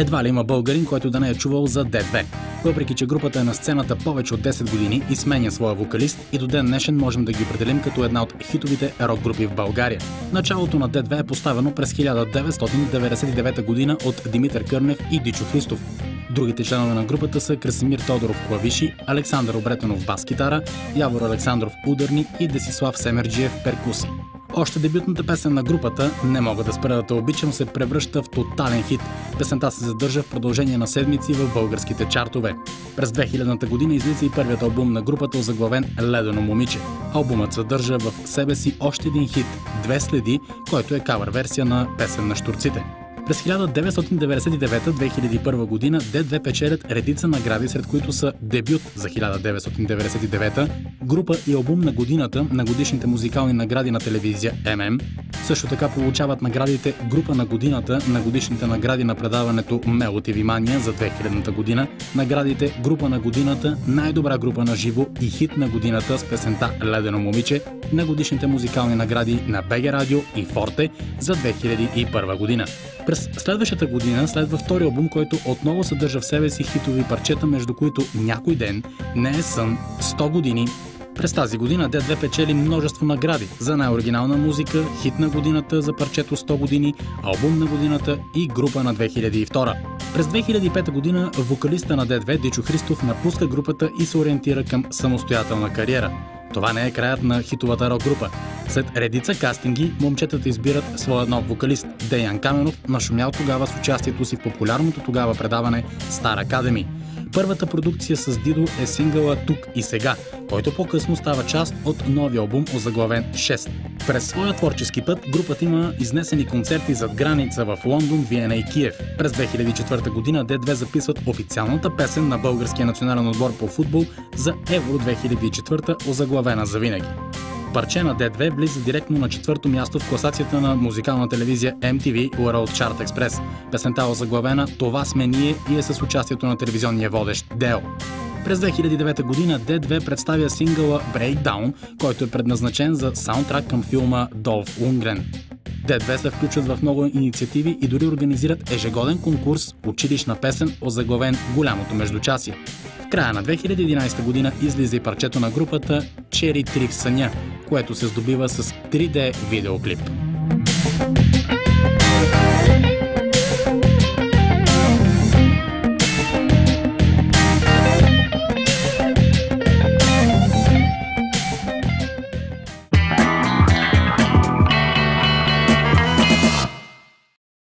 Едва ли има българин, който да не е чувал за D2. Въпреки че групата е на сцената повече от 10 години и сменя своя вокалист, и до ден днешен можем да ги определим като една от хитовите рок групи в България. Началото на D2 е поставено през 1999 година от Димитър Кърнев и Дичо Христов. Другите членове на групата са Красимир Тодоров клавиши, Александър Обретенов бас-китара, Явор Александров ударни и Десислав Семерджиев перкуси. Още дебютната песен на групата "Не мога да спра да те обичам" се превръща в тотален хит. Песента се задържа в продължение на седмици в българските чартове. През 2000-та година излиза и първият албум на групата, озаглавен "Ледено момиче". Албумът съдържа в себе си още един хит "Две следи", който е кавър версия на песен на Щурците. През 1999-2001 година D2 печелят редица награди, сред които са дебют за 1999, група и албум на годината на годишните музикални награди на телевизия ММ. Също така получават наградите група на годината на годишните награди на предаването Мело ТВ Мания за 2000 година, наградите група на годината, най-добра група на живо и хит на годината с песента "Ледено момиче" на годишните музикални награди на БГ Радио и Форте за 2001 година. През следващата година следва втори албум, който отново съдържа в себе си хитови парчета, между които "Някой ден", "Не е сън", "100 години". През тази година D2 печели множество награди за най-оригинална музика, хит на годината за парчето "100 години", албум на годината и група на 2002. През 2005 година вокалиста на D2 Дичо Христов напуска групата и се ориентира към самостоятелна кариера. Това не е краят на хитовата рок група. След редица кастинги, момчетата избират своя нов вокалист Деян Каменов, нашумял тогава с участието си в популярното тогава предаване Стар Академи. Първата продукция с Дидо е сингъла "Тук и сега", който по-късно става част от новия албум, озаглавен "6". През своя творчески път групата има изнесени концерти зад граница в Лондон, Виена и Киев. През 2004 година D2 записват официалната песен на българския национален отбор по футбол за Евро 2004, озаглавена "Завинаги". Парче на D2 влиза директно на четвърто място в класацията на музикална телевизия MTV World Chart Express. Песента е озаглавена "Това сме ние" и е с участието на телевизионния водещ Део. През 2009 година D2 представя сингъла "Breakdown", който е предназначен за саундтрак към филма Долф Лундгрен. D2 се включват в много инициативи и дори организират ежегоден конкурс "Училищна песен", озаглавен "Голямото междучасие". В края на 2011 година излиза и парчето на групата "Чери 3 в съня", което се здобива с 3D видеоклип.